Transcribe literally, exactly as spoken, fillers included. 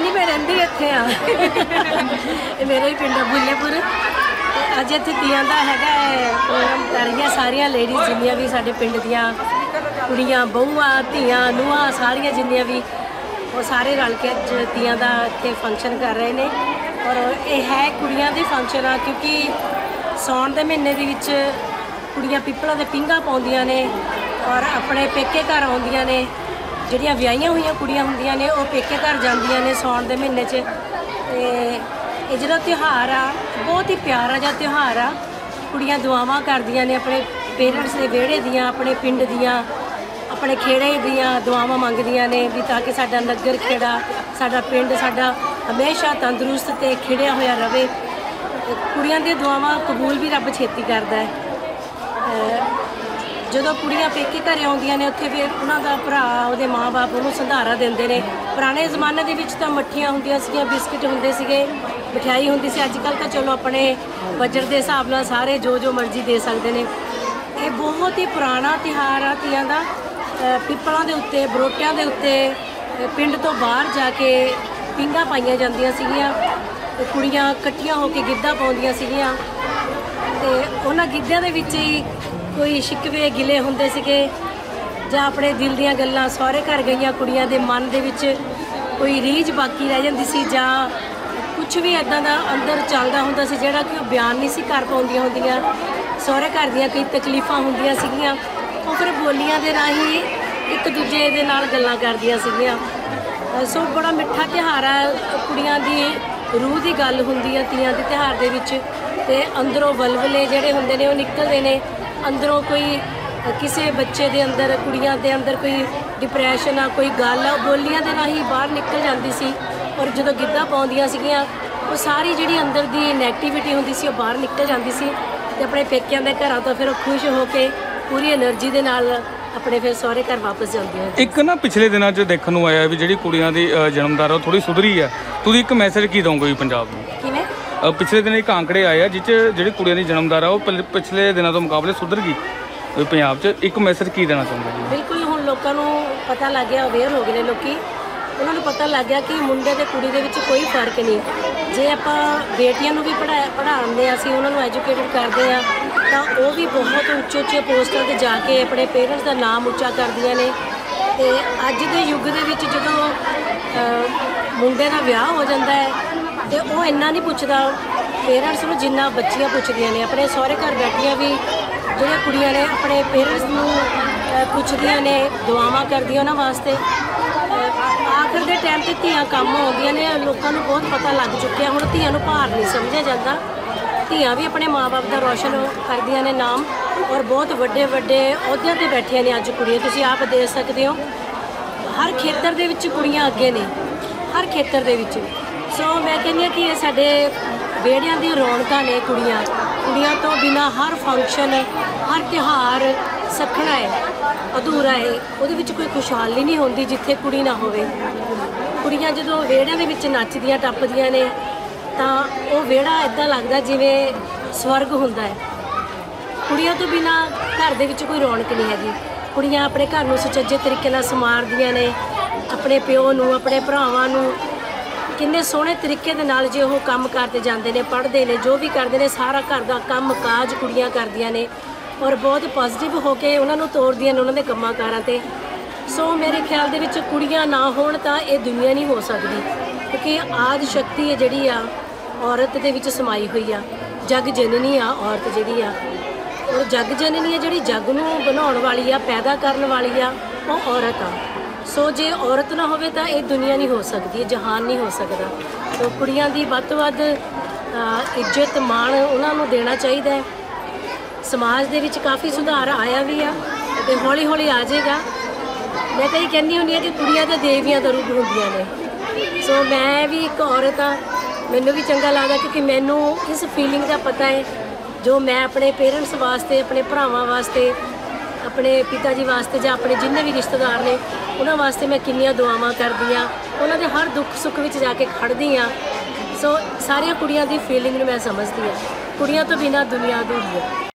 नहीं, मैं रहिंदी इत्थे आ मेरा ही पिंड बुल्लेपुर। अज इत्थे तियां दा हैगा प्रोग्राम कर रही सारिया लेडीज जिन्नियां भी साडे पिंड दियां कुड़ियां बहुआं धियां नूहां सारियां जिन्नियां भी वो सारे रल के अज तियां दा इत्थे फंक्शन कर रहे ने। और ये है कुड़ियां दे फंक्शन आ क्योंकि सौण दे महीने दे विच कुड़ियां पिपलां दे पिंगा पाउंदियां ने और अपने पेके घर आउंदियां ने। ਜਿਹੜੀਆਂ ਵਿਆਹੀਆਂ ਹੋਈਆਂ ਕੁੜੀਆਂ ਹੁੰਦੀਆਂ ਨੇ ਉਹ ਪੇਕੇ ਘਰ ਜਾਂਦੀਆਂ ਨੇ ਸੌਣ ਦੇ ਮਹੀਨੇ 'ਚ। ਤੇ ਇਹ ਜਿਹੜਾ ਤਿਉਹਾਰ ਆ ਬਹੁਤ ਹੀ ਪਿਆਰਾ ਜਿਹਾ ਤਿਉਹਾਰ ਆ। ਕੁੜੀਆਂ ਦੁਆਵਾਂ ਕਰਦੀਆਂ ਨੇ ਆਪਣੇ ਪੇਰੈਂਟਸ ਦੇ ਵਿਹੜੇ ਦੀਆਂ, ਆਪਣੇ ਪਿੰਡ ਦੀਆਂ, ਆਪਣੇ ਖੇੜੇ ਦੀਆਂ ਦੁਆਵਾਂ ਮੰਗਦੀਆਂ ਨੇ ਵੀ ਤਾਂ ਕਿ ਸਾਡਾ ਨਗਰ ਖੇੜਾ, ਸਾਡਾ ਪਿੰਡ ਸਾਡਾ ਹਮੇਸ਼ਾ ਤੰਦਰੁਸਤ ਤੇ ਖਿੜਿਆ ਹੋਇਆ ਰਵੇ। ਕੁੜੀਆਂ ਦੀਆਂ ਦੁਆਵਾਂ ਕਬੂਲ ਵੀ ਰੱਬ ਛੇਤੀ ਕਰਦਾ ਹੈ। ਜਦੋਂ ਕੁੜੀਆਂ ਪੇਕੇ ਘਰੇ ਆਉਂਦੀਆਂ ਨੇ ਉੱਥੇ ਫਿਰ ਉਹਨਾਂ ਦਾ ਭਰਾ ਉਹਦੇ ਮਾਂ-ਬਾਪ ਉਹਨੂੰ ਸੰਧਾਰਾ ਦਿੰਦੇ ਨੇ। ਪੁਰਾਣੇ ਜ਼ਮਾਨੇ ਦੇ ਵਿੱਚ ਤਾਂ ਮੱਠੀਆਂ ਹੁੰਦੀਆਂ ਸੀਗੀਆਂ, ਬਿਸਕਿਟ ਹੁੰਦੇ ਸੀਗੇ, ਮਠਿਆਈ ਹੁੰਦੀ ਸੀ। ਅੱਜ ਕੱਲ੍ਹ ਤਾਂ ਚਲੋ ਆਪਣੇ ਬਜਟ ਦੇ ਹਿਸਾਬ ਨਾਲ ਸਾਰੇ ਜੋ ਜੋ ਮਰਜ਼ੀ ਦੇ ਸਕਦੇ ਨੇ। ਇਹ ਬਹੁਤ ਹੀ ਪੁਰਾਣਾ ਤਿਉਹਾਰ ਆ ਤੀਆਂ ਦਾ। ਪਿੱਪਲਾਂ ਦੇ ਉੱਤੇ, ਬਰੋਟਿਆਂ ਦੇ ਉੱਤੇ ਪਿੰਡ ਤੋਂ ਬਾਹਰ ਜਾ ਕੇ ਪੀਂਘਾਂ ਪਾਈਆਂ ਜਾਂਦੀਆਂ ਸੀਗੀਆਂ। ਕੁੜੀਆਂ ਇਕੱਠੀਆਂ ਹੋ ਕੇ ਗਿੱਧਾ ਪਾਉਂਦੀਆਂ ਸੀਗੀਆਂ ਅਤੇ ਉਹਨਾਂ ਗਿੱਧਿਆਂ ਦੇ ਵਿੱਚ ਹੀ ਕੋਈ ਸ਼ਿਕਵੇ ਗਿਲੇ ਹੁੰਦੇ ਸੀਗੇ ਜਾਂ ਆਪਣੇ ਦਿਲ ਦੀਆਂ ਗੱਲਾਂ ਸਹੁਰੇ ਘਰ ਗਈਆਂ ਕੁੜੀਆਂ ਦੇ ਮਨ ਦੇ ਵਿੱਚ ਕੋਈ ਰੀਝ ਬਾਕੀ ਰਹਿ ਜਾਂਦੀ ਸੀ ਜਾਂ ਕੁਝ ਵੀ ਇੱਦਾਂ ਦਾ ਅੰਦਰ ਚੱਲਦਾ ਹੁੰਦਾ ਸੀ ਜਿਹੜਾ ਕਿ ਉਹ ਬਿਆਨ ਨਹੀਂ ਸੀ ਕਰ ਪਾਉਂਦੀਆਂ ਹੁੰਦੀਆਂ। ਸਹੁਰੇ ਘਰ ਦੀਆਂ ਕਈ ਤਕਲੀਫਾਂ ਹੁੰਦੀਆਂ ਸੀਗੀਆਂ, ਉਹ ਫਿਰ ਬੋਲੀਆਂ ਦੇ ਰਾਹੀਂ ਇੱਕ ਦੂਜੇ ਦੇ ਨਾਲ ਗੱਲਾਂ ਕਰਦੀਆਂ ਸੀਗੀਆਂ। ਸੋ ਬੜਾ ਮਿੱਠਾ ਤਿਉਹਾਰ ਆ। ਕੁੜੀਆਂ ਦੀ ਰੂਹ ਦੀ ਗੱਲ ਹੁੰਦੀ ਆ ਤੀਆਂ ਦੇ ਤਿਉਹਾਰ ਦੇ ਵਿੱਚ ਅਤੇ ਅੰਦਰੋਂ ਵਲਵਲੇ ਜਿਹੜੇ ਹੁੰਦੇ ਨੇ ਉਹ ਨਿਕਲਦੇ ਨੇ। ਅੰਦਰੋਂ ਕੋਈ ਕਿਸੇ ਬੱਚੇ ਦੇ ਅੰਦਰ, ਕੁੜੀਆਂ ਦੇ ਅੰਦਰ ਕੋਈ ਡਿਪਰੈਸ਼ਨ ਆ, ਕੋਈ ਗੱਲ ਆ, ਬੋਲੀਆਂ ਦੇ ਰਾਹੀਂ ਬਾਹਰ ਨਿਕਲ ਜਾਂਦੀ ਸੀ। ਔਰ ਜਦੋਂ ਗਿੱਧਾ ਪਾਉਂਦੀਆਂ ਸੀਗੀਆਂ ਉਹ ਸਾਰੀ ਜਿਹੜੀ ਅੰਦਰ ਦੀ ਨੈਗੇਟਿਵਿਟੀ ਹੁੰਦੀ ਸੀ ਉਹ ਬਾਹਰ ਨਿਕਲ ਜਾਂਦੀ ਸੀ ਅਤੇ ਆਪਣੇ ਪੇਕਿਆਂ ਦੇ ਘਰਾਂ ਤੋਂ ਫਿਰ ਉਹ ਖੁਸ਼ ਹੋ ਕੇ ਪੂਰੀ ਐਨਰਜੀ ਦੇ ਨਾਲ ਆਪਣੇ ਫਿਰ ਸਹੁਰੇ ਘਰ ਵਾਪਸ ਜਾਂਦੀਆਂ। ਇੱਕ ਨਾ ਪਿਛਲੇ ਦਿਨਾਂ 'ਚ ਦੇਖਣ ਨੂੰ ਆਇਆ ਵੀ ਜਿਹੜੀ ਕੁੜੀਆਂ ਦੀ ਜਨਮਦਰ ਉਹ ਥੋੜ੍ਹੀ ਸੁਧਰੀ ਆ। ਤੁਸੀਂ ਇੱਕ ਮੈਸੇਜ ਕੀ ਦਓਗੇ ਪੰਜਾਬ ਨੂੰ? ਕਿਵੇਂ? ਪਿਛਲੇ ਦਿਨ ਇੱਕ ਆંકੜੇ ਆਏ ਆ ਜਿਹ 'ਚ ਜਿਹੜੀ ਕੁੜੀਆਂ ਦੀ ਜਨਮਦਰ ਆ ਉਹ ਪਿਛਲੇ ਦਿਨਾਂ ਤੋਂ ਮੁਕਾਬਲੇ ਸੁਧਰ ਗਈ ਪੰਜਾਬ 'ਚ। ਇੱਕ ਮੈਸੇਜ ਕੀ ਦੇਣਾ ਚਾਹੁੰਦੇ ਜੀ? ਬਿਲਕੁਲ, ਹੁਣ ਲੋਕਾਂ ਨੂੰ ਪਤਾ ਲੱਗ ਗਿਆ, ਅਵੇਅਰ ਹੋ ਗਏ ਨੇ ਲੋਕੀ। ਉਹਨਾਂ ਨੂੰ ਪਤਾ ਲੱਗ ਗਿਆ ਕਿ ਮੁੰਡੇ ਅਤੇ ਕੁੜੀ ਦੇ ਵਿੱਚ ਕੋਈ ਫਰਕ ਨਹੀਂ। ਜੇ ਆਪਾਂ ਬੇਟੀਆਂ ਨੂੰ ਵੀ ਪੜ੍ਹਾ ਪੜ੍ਹਾਉਂਦੇ ਹਾਂ, ਅਸੀਂ ਉਹਨਾਂ ਨੂੰ ਐਜੂਕੇਟਡ ਕਰਦੇ ਹਾਂ ਤਾਂ ਉਹ ਵੀ ਬਹੁਤ ਉੱਚੇ ਉੱਚੇ ਪੋਸਟਾਂ 'ਤੇ ਜਾ ਕੇ ਆਪਣੇ ਪੇਰੈਂਟਸ ਦਾ ਨਾਮ ਉੱਚਾ ਕਰਦੀਆਂ ਨੇ। ਅਤੇ ਅੱਜ ਦੇ ਯੁੱਗ ਦੇ ਵਿੱਚ ਜਦੋਂ ਮੁੰਡੇ ਦਾ ਵਿਆਹ ਹੋ ਜਾਂਦਾ ਹੈ ਅਤੇ ਉਹ ਇੰਨਾ ਨਹੀਂ ਪੁੱਛਦਾ ਪੇਰੈਂਟਸ ਨੂੰ ਜਿੰਨਾ ਬੱਚੀਆਂ ਪੁੱਛਦੀਆਂ ਨੇ। ਆਪਣੇ ਸਹੁਰੇ ਘਰ ਬੈਠੀਆਂ ਵੀ ਜਿਹੜੀਆਂ ਕੁੜੀਆਂ ਨੇ ਆਪਣੇ ਪੇਰੈਂਟਸ ਨੂੰ ਪੁੱਛਦੀਆਂ ਨੇ, ਦੁਆਵਾਂ ਕਰਦੀਆਂ ਉਹਨਾਂ ਵਾਸਤੇ। ਆਖਰ ਦੇ ਟਾਈਮ 'ਤੇ ਧੀਆਂ ਕੰਮ ਆਉਂਦੀਆਂ ਨੇ। ਲੋਕਾਂ ਨੂੰ ਬਹੁਤ ਪਤਾ ਲੱਗ ਚੁੱਕਿਆ ਹੁਣ ਧੀਆਂ ਨੂੰ ਭਾਰ ਨਹੀਂ ਸਮਝਿਆ ਜਾਂਦਾ। ਧੀਆਂ ਵੀ ਆਪਣੇ ਮਾਂ ਬਾਪ ਦਾ ਰੌਸ਼ਨ ਕਰਦੀਆਂ ਨੇ ਨਾਮ ਔਰ ਬਹੁਤ ਵੱਡੇ ਵੱਡੇ ਅਹੁਦਿਆਂ 'ਤੇ ਬੈਠੀਆਂ ਨੇ ਅੱਜ ਕੁੜੀਆਂ। ਤੁਸੀਂ ਆਪ ਦੇਖ ਸਕਦੇ ਹੋ ਹਰ ਖੇਤਰ ਦੇ ਵਿੱਚ ਕੁੜੀਆਂ ਅੱਗੇ ਨੇ, ਹਰ ਖੇਤਰ ਦੇ ਵਿੱਚ। ਸੋ ਮੈਂ ਕਹਿੰਦੀ ਹਾਂ ਕਿ ਇਹ ਸਾਡੇ ਵਿਹੜਿਆਂ ਦੀ ਰੌਣਕਾਂ ਨੇ ਕੁੜੀਆਂ। ਕੁੜੀਆਂ ਤੋਂ ਬਿਨਾਂ ਹਰ ਫੰਕਸ਼ਨ, ਹਰ ਤਿਉਹਾਰ ਸੱਖਣਾ ਹੈ, ਅਧੂਰਾ ਹੈ। ਉਹਦੇ ਵਿੱਚ ਕੋਈ ਖੁਸ਼ਹਾਲੀ ਨਹੀਂ ਹੁੰਦੀ ਜਿੱਥੇ ਕੁੜੀ ਨਾ ਹੋਵੇ। ਕੁੜੀਆਂ ਜਦੋਂ ਵਿਹੜਿਆਂ ਦੇ ਵਿੱਚ ਨੱਚਦੀਆਂ ਟੱਪਦੀਆਂ ਨੇ ਤਾਂ ਉਹ ਵਿਹੜਾ ਇੱਦਾਂ ਲੱਗਦਾ ਜਿਵੇਂ ਸਵਰਗ ਹੁੰਦਾ ਹੈ। ਕੁੜੀਆਂ ਤੋਂ ਬਿਨਾਂ ਘਰ ਦੇ ਵਿੱਚ ਕੋਈ ਰੌਣਕ ਨਹੀਂ ਹੈਗੀ। ਕੁੜੀਆਂ ਆਪਣੇ ਘਰ ਨੂੰ ਸੁਚੱਜੇ ਤਰੀਕੇ ਨਾਲ ਸੰਵਾਰਦੀਆਂ ਨੇ, ਆਪਣੇ ਪਿਓ ਨੂੰ, ਆਪਣੇ ਭਰਾਵਾਂ ਨੂੰ ਕਿੰਨੇ ਸੋਹਣੇ ਤਰੀਕੇ ਦੇ ਨਾਲ ਜੇ ਉਹ ਕੰਮ ਕਰਦੇ ਜਾਂਦੇ ਨੇ, ਪੜ੍ਹਦੇ ਨੇ, ਜੋ ਵੀ ਕਰਦੇ ਨੇ, ਸਾਰਾ ਘਰ ਦਾ ਕੰਮ ਕਾਜ ਕੁੜੀਆਂ ਕਰਦੀਆਂ ਨੇ ਔਰ ਬਹੁਤ ਪੋਜ਼ੀਟਿਵ ਹੋ ਕੇ ਉਹਨਾਂ ਨੂੰ ਤੋਰਦੀਆਂ ਨੇ ਉਹਨਾਂ ਦੇ ਕੰਮਾਂ ਕਾਰਾਂ 'ਤੇ। ਸੋ ਮੇਰੇ ਖਿਆਲ ਦੇ ਵਿੱਚ ਕੁੜੀਆਂ ਨਾ ਹੋਣ ਤਾਂ ਇਹ ਦੁਨੀਆ ਨਹੀਂ ਹੋ ਸਕਦੀ ਕਿਉਂਕਿ ਆਦਿ ਸ਼ਕਤੀ ਹੈ ਜਿਹੜੀ ਆ ਔਰਤ ਦੇ ਵਿੱਚ ਸਮਾਈ ਹੋਈ ਆ। ਜਗ ਜਨਨੀ ਆ ਔਰਤ ਜਿਹੜੀ ਆ, ਔਰ ਜਗ ਜਨਨੀ ਹੈ ਜਿਹੜੀ ਜਗ ਨੂੰ ਬਣਾਉਣ ਵਾਲੀ ਆ, ਪੈਦਾ ਕਰਨ ਵਾਲੀ ਆ, ਉਹ ਔਰਤ ਆ। ਸੋ ਜੇ ਔਰਤ ਨਾ ਹੋਵੇ ਤਾਂ ਇਹ ਦੁਨੀਆ ਨਹੀਂ ਹੋ ਸਕਦੀ, ਇਹ ਜਹਾਨ ਨਹੀਂ ਹੋ ਸਕਦਾ। ਸੋ ਕੁੜੀਆਂ ਦੀ ਵੱਧ ਤੋਂ ਵੱਧ ਇੱਜ਼ਤ ਮਾਣ ਉਹਨਾਂ ਨੂੰ ਦੇਣਾ ਚਾਹੀਦਾ ਹੈ। ਸਮਾਜ ਦੇ ਵਿੱਚ ਕਾਫੀ ਸੁਧਾਰ ਆਇਆ ਵੀ ਆ ਅਤੇ ਹੌਲੀ ਹੌਲੀ ਆ ਜਾਏਗਾ। ਮੈਂ ਤਾਂ ਇਹ ਕਹਿੰਦੀ ਹੁੰਦੀ ਹਾਂ ਕਿ ਕੁੜੀਆਂ ਤਾਂ ਦੇਵੀਆਂ ਦਾ ਰੂਪ ਹੁੰਦੀਆਂ ਨੇ। ਸੋ ਮੈਂ ਵੀ ਇੱਕ ਔਰਤ ਹਾਂ, ਮੈਨੂੰ ਵੀ ਚੰਗਾ ਲੱਗਦਾ ਕਿਉਂਕਿ ਮੈਨੂੰ ਇਸ ਫੀਲਿੰਗ ਦਾ ਪਤਾ ਹੈ ਜੋ ਮੈਂ ਆਪਣੇ ਪੇਰੈਂਟਸ ਵਾਸਤੇ, ਆਪਣੇ ਭਰਾਵਾਂ ਵਾਸਤੇ, ਆਪਣੇ ਪਿਤਾ ਜੀ ਵਾਸਤੇ ਜਾਂ ਆਪਣੇ ਜਿੰਨੇ ਵੀ ਰਿਸ਼ਤੇਦਾਰ ਨੇ ਉਹਨਾਂ ਵਾਸਤੇ ਮੈਂ ਕਿੰਨੀਆਂ ਦੁਆਵਾਂ ਕਰਦੀ ਹਾਂ, ਉਹਨਾਂ ਦੇ ਹਰ ਦੁੱਖ ਸੁੱਖ ਵਿੱਚ ਜਾ ਕੇ ਖੜ੍ਹਦੀ ਹਾਂ। ਸੋ ਸਾਰੀਆਂ ਕੁੜੀਆਂ ਦੀ ਫੀਲਿੰਗ ਨੂੰ ਮੈਂ ਸਮਝਦੀ ਹਾਂ। ਕੁੜੀਆਂ ਤੋਂ ਬਿਨਾਂ ਦੁਨੀਆ ਅਧੂਰੀ ਹੈ।